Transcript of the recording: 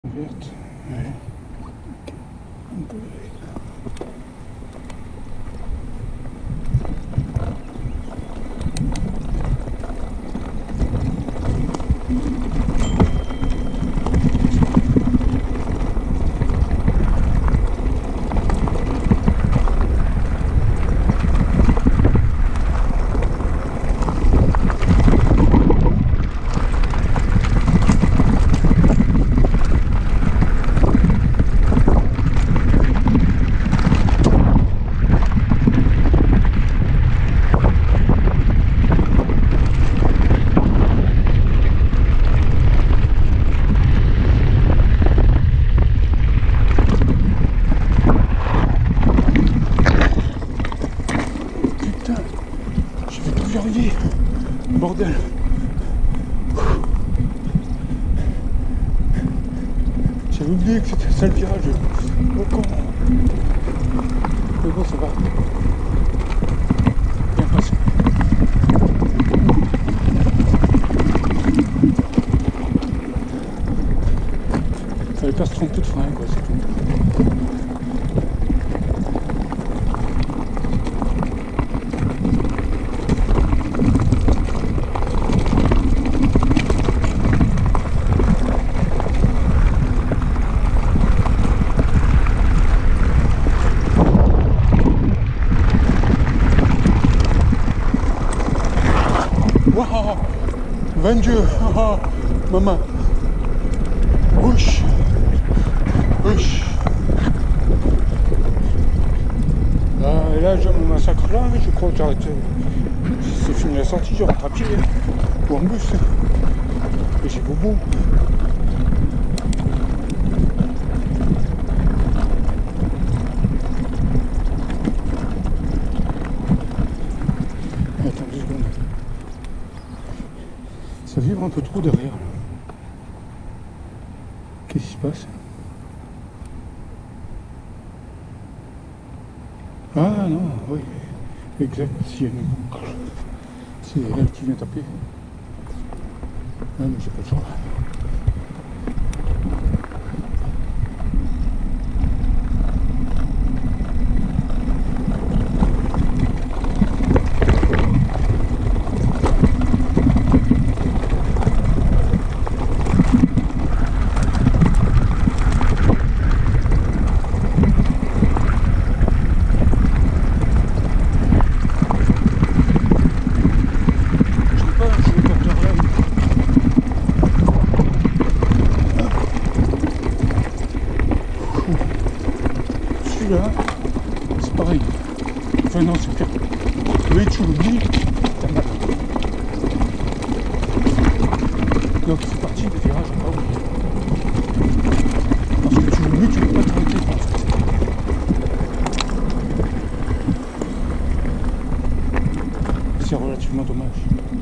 Verte. Ouais. Un peu. Bordel. J'avais oublié que c'était ça le virage. Oh, con. Mais bon, ça va. Bien passé. Fallait pas se tromper de frein, quoi, c'est tout. Waouh, 22, maman. Ouch. Ouch. Et là, j'ai mon massacre là, je crois que j'arrête. C'est fini la sortie, je rentre à pied. Ou en bus. Et j'ai bobo. Attends 2 secondes. Ça vibre un peu trop derrière. Qu'est-ce qui se passe? Ah non, oui. Exact, s'il y a une boucle. C'est elle qui vient taper. Ah mais j'ai pas le choix. Là, c'est pareil. Enfin non, c'est pire. Oui, tu l'oublies, t'as mal. Donc c'est parti, le virage, on va oublier. Parce que tu l'oublies, tu ne peux pas t'arrêter en fait. C'est relativement dommage.